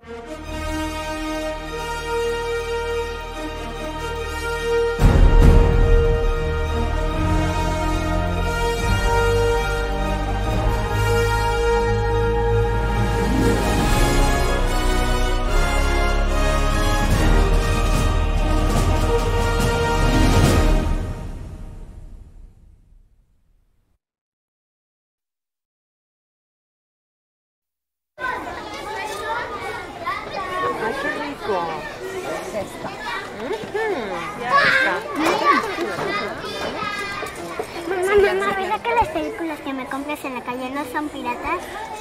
Ay, qué rico. Es esta. Mamá, ¿verdad que las películas que me compras en la calle no son piratas?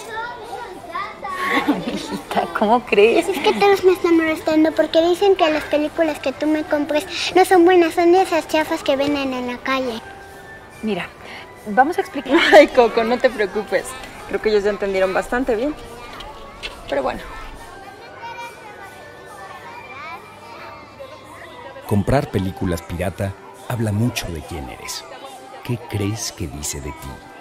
Hijita, ¿cómo crees? Es que todos me están molestando porque dicen que las películas que tú me compres no son buenas, son de esas chafas que venden en la calle. Mira, vamos a explicar. Ay, Coco, no te preocupes. Creo que ellos ya entendieron bastante bien. Pero bueno. Comprar películas pirata habla mucho de quién eres. ¿Qué crees que dice de ti?